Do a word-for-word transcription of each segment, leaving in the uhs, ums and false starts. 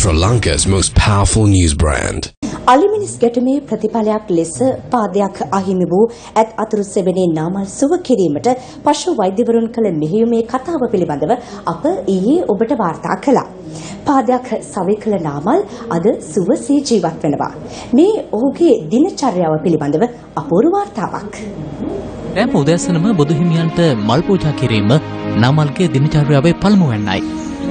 Sri Lanka's most powerful news brand. අලිමිනිස් ගැටුමේ ප්‍රතිඵලයක් ලෙස පාදයක් අහිමි වූ ඇත් අතුරු සෙවණේ නාමල් සුව කිරීමට පශු වෛද්‍යවරුන් කළ මෙහෙයුමේ කතාව පිළිබඳව අප ඊයේ ඔබට වාර්තා කළා. පාදයක් සවි කළ නාමල් අද සුවසේ ජීවත් වෙනවා. මේ ඔහුගේ දිනචර්යාව පිළිබඳව අපූර්ව වාර්තාවක්. රැම උදෑසනම බුදු හිමියන්ට මල් පූජා කිරීම නාමල්ගේ දිනචර්යාවේ පළමුවැන්නයි.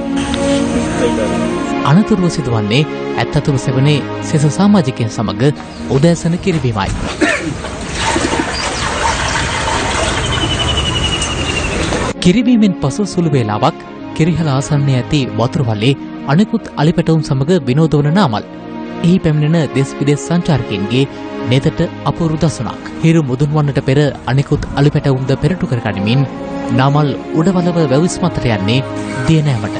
අනතුරුව සිදුවන්නේ ඇත් අතුරු සෙවණේ සෙස සමාජිකයන් සමග උදෑසන කිරිබීමයි. කිරිබීමෙන් පසු සුළු වේලාවක් කිරිහල ආසන්නයේ ඇති වතුරුවලේ අනෙකුත් අලිපැටවුම් සමග විනෝද වන නාමල්. එහි පැමිණෙන දෙස් විදෙස් සංචාරකයන්ගේ නෙතට අපූර්ව දසුණක්. හිරු මුදුන් වන්නට පෙර අනෙකුත් අලිපැටවුම්ද පෙරටු කර ගනිමින් නාමල් උඩවලව වැවිස්මතට යන්නේ දිය නෑමට.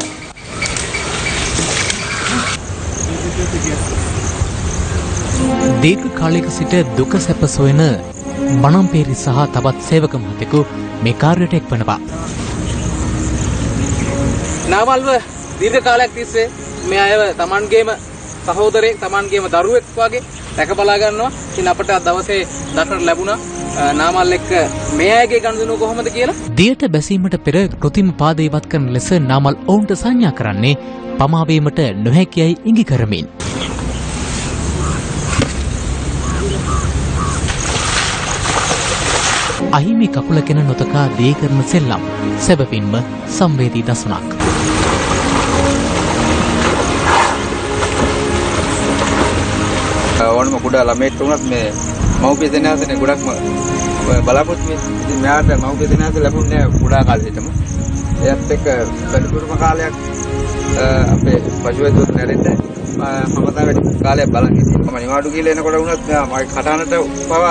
දීර්ඝ කාලයක සිට දුක සැප සොයන බණම්පේරි සහ තවත් සේවක මහතෙකු මේ කාර්යයට එක්වනවා. නාමල්ව දීර්ඝ කාලයක් තිස්සේ මේ අයව Tamanගේම සහෝදරයෙක් Tamanගේම දරුවෙක් වගේ රැක බලා ගන්නවා. ඉතින් අපට දවසේ දක්නට ලැබුණා නාමල් එක්ක මේ අයගේ ගනුදෙනුව කොහොමද කියලා. දියට බැසීමට පෙර කෘතිම පාද ඉවත් කරන ලෙස නාමල් ඔවුන්ට සංඥා කරන්නේ පමාවීමට නොහැකියයි ඉඟි කරමින්. අහිමි කකුල කෙන නොතකා දී කරන සෙල්ලම් සැබවින්ම සංවේදී දසුණක්. ඕනම කුඩා ළමයෙක් වුණත් මේ මව්පිය දෙනාසනේ ගොඩක්ම බලාපොරොත්තු වෙන්නේ. ඉතින් මෙයාට මව්පිය දෙනාස ලැබුණේ නැහැ කුඩා කාලේ සිටම. එයත් එක්ක පරිපූර්ණ කාලයක් අපේ පශුවේදුවත් නැරෙන්න මම තමයි වැඩි කාලයක් බලන් හිටියේ. මම නිවාඩු කියලා එනකොට වුණත් මෙයා මගේ කටහඬට පවා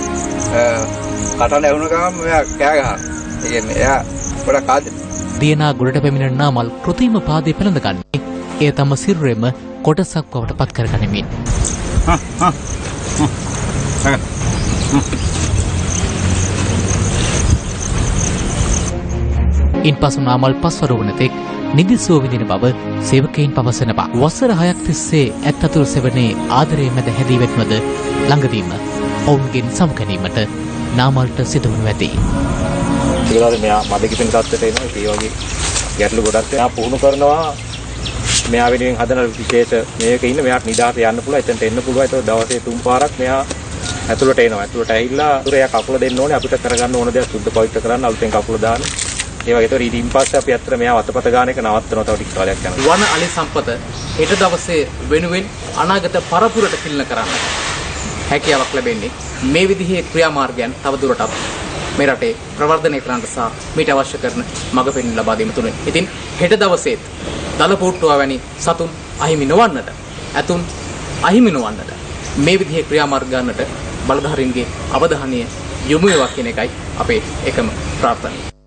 කටහඬ ඇහුණ ගමන් මෙයා කෑ ගහනවා. ඒ කියන්නේ එයා ගොඩක් ආදරේ. දියනා ගොඩට පැමිණෙන නාමල් කෘතිම පාදේ පෙළඳගන්නේ එය තම සිරුරේම කොටසක් බවට පත් කරගනිමින්. ඉන්පසු නාමල් පස්වර වන තෙක් නිදිසුව විඳින බව සේවකයින් පවසනවා. වසර හයක් තිස්සේ ඇත් අතුරු සෙවණේ ආදරයේ මැද හැදී වැටුණද ළඟදීම ඔවුන්ගෙන් සමගැනීමට නාමල්ට සිදුවනු ඇති. ඒකලාද මෙයා මද කිපෙන තත්ත්වයට එනවා. ඒ වගේ ගැටලු ගොඩක් එයා පුහුණු කරනවා. මෙයා වෙනුවෙන් හදන විශේෂ මේක ඉන්න මෙයාට නිදාට යන්න පුළුවන්. එතනට එන්න පුළුවන්. ඒක දවසේ තුන් පාරක් මෙයා ඇතුළට එනවා. ඇතුළට ඇවිල්ලා උර එයා කකුල දෙන්න ඕනේ. අපිට කරගන්න ඕන දේ සුද්ධ පවිත්‍ර කරන්න අලුතෙන් කකුල දාන්න. ඒ වගේ ඒතර ඊටින් පස්සේ අපි අතර මෙයා වතපත ගාන එක නවත්තනවා. තව ටික කාලයක් යනවා. වන අලි සම්පත හෙට දවසේ වෙනුවෙන් අනාගත පරපුරට කිල්ල කරන්න හැකියාවක් ලැබෙන්නේ මේ විදිහේ ක්‍රියාමාර්ගයන් තවදුරටත් මේ රටේ ප්‍රවර්ධනය කරන්නට සහ මීට අවශ්‍ය කරන මඟ පෙන්වීම ලබා දීම තුලින්. ඉතින් හෙට දවසේත් දල පොට්ටුවා වැනි සතුන් අහිමි නොවන්නට, ඇතුන් අහිමි නොවන්නට මේ විදිහේ ක්‍රියාමාර්ග ගන්නට බලධාරීන්ගේ අවධානය යොමු වේවා කියන එකයි අපේ එකම ප්‍රාර්ථනාව.